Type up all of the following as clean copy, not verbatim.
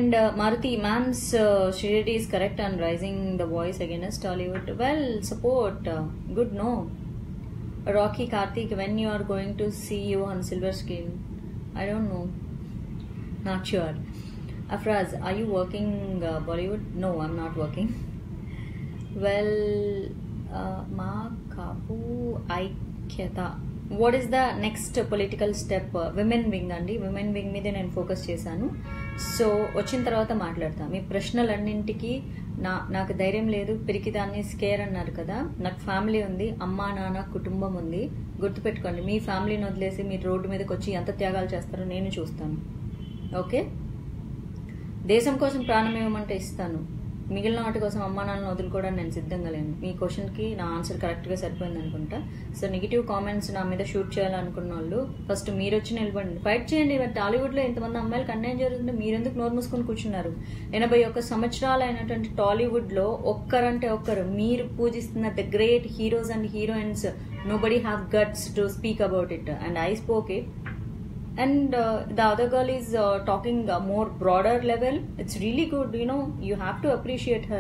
And Maruti, ma'am's Shirdi is correct on raising the voice against Tollywood. Well, support. Good, no. Rocky Karthik, when you are going to see you on silver screen? I don't know. Not sure. Afraz, are you working Bollywood? No, I'm not working. Well, Ma Kapu Aikyata. What is the next political step? Women wing andi. Women wing మీద నేను focus చేశాను. So వచ్చిన తర్వాత మాట్లాడతా. మీ ప్రశ్నలన్నింటికి నాకు ధైర్యం లేదు, పిరికిదాన్ని scare అన్నారు కదా. నాకు ఫ్యామిలీ ఉంది, అమ్మా నాన్న కుటుంబం ఉంది. గుర్తుపెట్టుకోండి, మీ ఫ్యామిలీని వదిలేసి మీరు రోడ్డు మీదకి వచ్చి ఎంత త్యాగాలు చేస్తారో నేను చూస్తాను. ఓకే, దేశం కోసం ప్రాణం ఇవ్వమంటే ఇస్తాను, మిగిలిన వాటి కోసం అమ్మా నాన్నను వదులుకోవడానికి నేను సిద్ధంగా లేను. మీ క్వశ్చన్కి నా ఆన్సర్ కరెక్ట్గా సరిపోయింది అనుకుంటా. సో నెగిటివ్ కామెంట్స్ నా మీద షూట్ చేయాలనుకున్న వాళ్ళు ఫస్ట్ మీరు వచ్చి నిలబడండి, ఫైట్ చేయండి. టాలీవుడ్లో ఇంతమంది అమ్మాయిలకు అన్యాయం జరుగుతుంటే మీరెందుకు నోరు మూసుకొని కూర్చున్నారు? 81 సంవత్సరాలు అయినటువంటి టాలీవుడ్లో ఒక్కరంటే ఒక్కరు మీరు పూజిస్తున్న the great heroes and heroines, nobody have guts to speak about it, and I spoke it. And the other girl is talking more broader level. It's really good, you know, you have to appreciate her.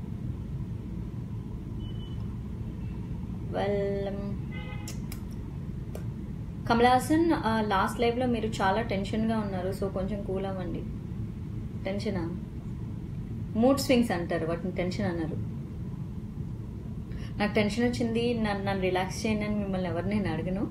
Well, Kamal Hassan, last live lo మీరు చాలా tension గా ఉన్నారు, so కొంచెం cool అవ్వండి. టెన్షనా? Mood swings అంటారు వాటిని, tension అన్నారు. నాకు టెన్షన్ వచ్చింది, నన్ను రిలాక్స్ చేయండి అని మిమ్మల్ని ఎవరిని నేను అడగను.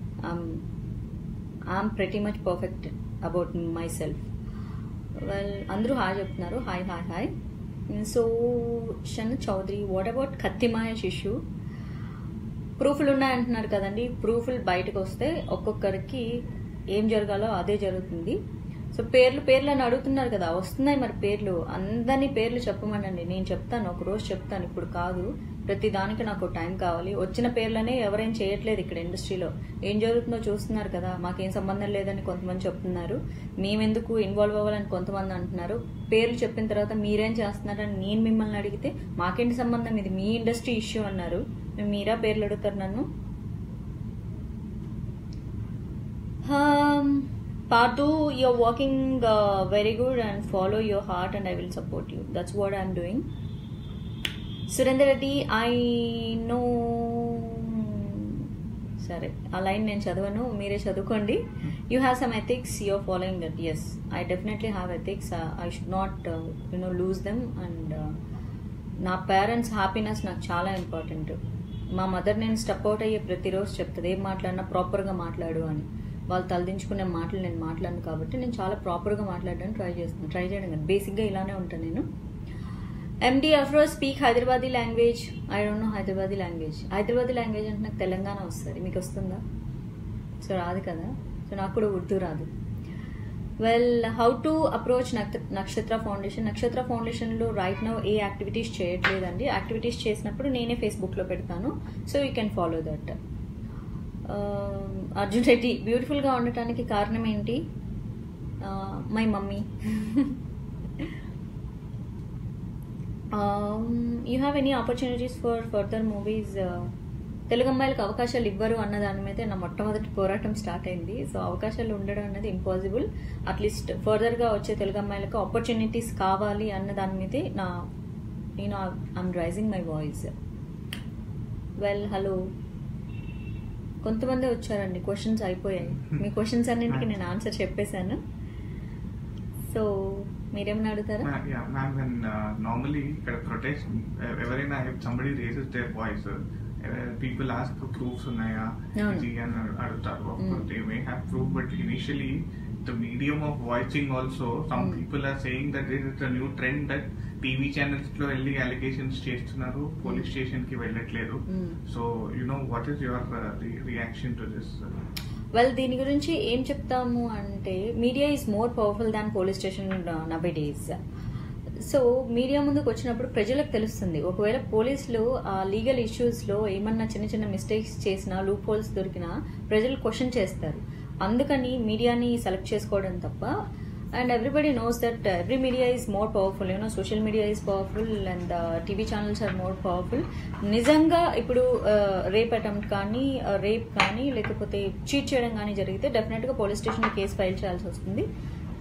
I'm pretty much perfect about myself. Well, అందరూ హాయ్ చెప్తున్నారు. Hi hi hi. So Shan Chowdary, what about కత్తిమాయ శిశు? ప్రూఫ్లు ఉన్నాయంటున్నారు కదండి. ప్రూఫ్లు బయటకు వస్తే ఒక్కొక్కరికి ఏం జరగాలో అదే జరుగుతుంది. సో పేర్లు అని అడుగుతున్నారు కదా, వస్తున్నాయి మరి పేర్లు. అందరినీ పేర్లు చెప్పమనండి, నేను చెప్తాను, ఒక రోజు చెప్తాను, ఇప్పుడు కాదు. ప్రతి దానికి నాకు టైం కావాలి. వచ్చిన పేర్లనే ఎవరేం చేయట్లేదు ఇక్కడ ఇండస్ట్రీలో. ఏం జరుగుతుందో చూస్తున్నారు కదా. మాకేం సంబంధం లేదని కొంతమంది చెప్తున్నారు, మేమెందుకు ఇన్వాల్వ్ అవ్వాలని కొంతమంది అంటున్నారు. పేర్లు చెప్పిన తర్వాత మీరేం చేస్తున్నారని నేను మిమ్మల్ని అడిగితే మాకేంటి సంబంధం, ఇది మీ ఇండస్ట్రీ ఇష్యూ అన్నారు. మీరా పేర్లు అడుగుతారు నన్ను? Parthu, you're working very good and follow your heart and I will support you. That's what I'm doing. Surendra Reddy, I know. Sorry, a line నేను చదవను, మీరే చదువుకోండి. You have some ethics, you're following that. Yes, I definitely have ethics. I should not lose them. And నా parents happiness నాకు చాలా important. మా mother నేను step out అయ్యే ప్రతిరోజు చెప్తుంది, ఏం మాట్లాడినా ప్రాపర్గా మాట్లాడు అని. వాళ్ళు తలదించుకునే మాటలు నేను మాట్లాడను కాబట్టి నేను చాలా ప్రాపర్గా మాట్లాడడానికి ట్రై చేయడం కదా. బేసిక్గా ఇలానే ఉంటాను నేను. And I afro speak Hyderabadi language. I don't know Hyderabadi language. Hyderabadi language అంటే నాకు తెలంగాణ వస్తుంది, మీకు వస్తుందా? సో రాదు కదా. సో నాకు కూడా ఉర్దూ రాదు. Well, how to approach Nakshatra foundation? Nakshatra ఫౌండేషన్లో రైట్ నౌ ఏ యాక్టివిటీస్ చేయట్లేదండి. యాక్టివిటీస్ చేసినప్పుడు నేనే ఫేస్బుక్లో పెడతాను, so you can follow that. Arjun Reddy, బ్యూటిఫుల్గా ఉండటానికి కారణం ఏంటి? My mummy. You have any opportunities for further movies? Telugu అమ్మాయిలకు అవకాశాలు ఇవ్వరు అన్న దాని మీద నా మొట్టమొదటి పోరాటం స్టార్ట్ అయింది. సో అవకాశాలు ఉండడం అనేది ఇంపాసిబుల్. అట్లీస్ట్ ఫర్దర్గా వచ్చే తెలుగు అమ్మాయిలకు ఆపర్చునిటీస్ కావాలి అన్న దాని మీదే I'm raising my voice. Well, hello. కొంతమంది వచ్చారండి, క్వశ్చన్స్ అయిపోయాయి. మీ క్వశ్చన్స్ అన్నింటికి నేను ఆన్సర్ చెప్పేశాను. సో మీరేమన్నా అడుగుతారా? నార్మలీ ఇక్కడ ప్రొటెస్ట్ ఎవరైనా somebody raises their voice, people ask proofs ఉన్నాయా ఇది అని అడుగుతారు. They may have proof, but initially the medium of voicing also, some people are saying that this is a new trend that TV channels lo elli allegations chestunaru, police station ki vellatledu. So what is your reaction to this? Well, దీని గురించి ఏం చెప్తాము అంటే, media is more powerful than police station nowadays. So media ముందుకు వచ్చినప్పుడు ప్రజలకు తెలుస్తుంది. ఒకవేళ పోలీసులు ఆ లీగల్ ఇష్యూస్లో ఏమన్నా చిన్న చిన్న మిస్టేక్స్ చేసినా, లూప్ హోల్స్ దొరికినా ప్రజలు క్వశ్చన్ చేస్తారు. అందుకని మీడియాని సెలెక్ట్ చేసుకోవడం తప్ప. And everybody knows that every media is more powerful. Social media is powerful and TV channels are more powerful. నిజంగా ఇప్పుడు రేప్ అటెంప్ట్ కానీ, రేప్ కానీ, లేకపోతే చీట్ చేయడం కానీ జరిగితే డెఫినెట్గా పోలీస్ స్టేషన్లో కేసు ఫైల్ చేయాల్సి వస్తుంది.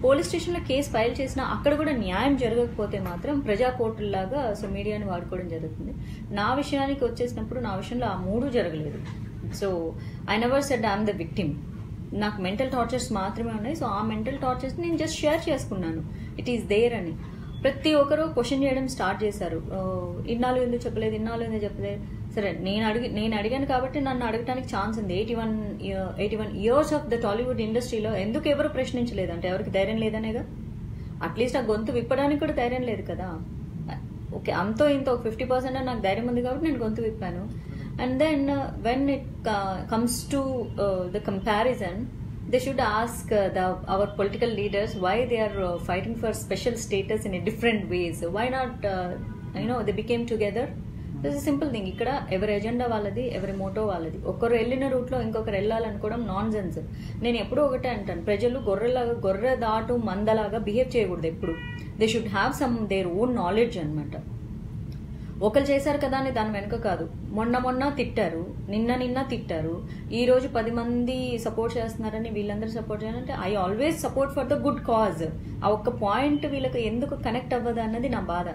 పోలీస్ స్టేషన్లో కేసు ఫైల్ చేసినా అక్కడ కూడా న్యాయం జరగకపోతే మాత్రం ప్రజా కోర్టుల్లాగా సో మీడియాని వాడుకోవడం జరుగుతుంది. నా విషయానికి వచ్చేసినప్పుడు నా విషయంలో ఆ మూడు జరగలేదు. So I never said I'm the victim. నాకు మెంటల్ టార్చర్స్ మాత్రమే ఉన్నాయి. సో ఆ మెంటల్ టార్చర్స్ నేను జస్ట్ షేర్ చేసుకున్నాను, ఇట్ ఈస్ దేర్ అని. ప్రతి ఒక్కరు క్వశ్చన్ చేయడం స్టార్ట్ చేశారు, ఇన్నాళ్ళు ఎందుకు చెప్పలేదు, ఇన్నాళ్ళు ఎందుకు చెప్పలేదు. సరే నేను అడిగాను కాబట్టి నన్ను అడగడానికి ఛాన్స్ ఉంది. 81 years ఆఫ్ ద టాలీవుడ్ ఇండస్ట్రీలో ఎందుకు ఎవరు ప్రశ్నించలేదు అంటే ఎవరికి ధైర్యం లేదనేగా. అట్లీస్ట్ ఆ గొంతు విప్పడానికి కూడా ధైర్యం లేదు కదా. ఓకే, అంతో ఇంత ఒక 50% నాకు ధైర్యం ఉంది కాబట్టి నేను గొంతు విప్పాను. And then when it comes to the comparison, they should ask our political leaders why they are fighting for special status in a different ways. Why not they became together. This is a simple thing. ఇక్కడ ఎవరి agenda వాళ్ళది, ఎవరి Moto వాళ్ళది. ఒకరు వెళ్ళిన route లో ఇంకొకరు వెళ్ళాలనుకోవడం non sense. నేను ఎప్పుడూ ఒకటే అంటాను, ప్రజలు గొర్రె దాటు మందలాగా బిహేవ్ చేయకూడదు ఎప్పుడు. They should have some their own knowledge అనమాట. ఒకరు చేశారు కదా అని దాని వెనుక కాదు. మొన్న తిట్టారు, నిన్న తిట్టారు, ఈ రోజు 10 మంది సపోర్ట్ చేస్తున్నారని వీళ్ళందరూ సపోర్ట్ చేయాలంటే I always support for the good cause. ఆ ఒక్క పాయింట్ వీళ్ళకి ఎందుకు కనెక్ట్ అవ్వదు అన్నది నా బాధ.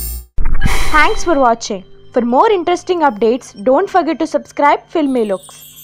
Thanks for watching. For more interesting updates, don't forget to subscribe Filmy Looks.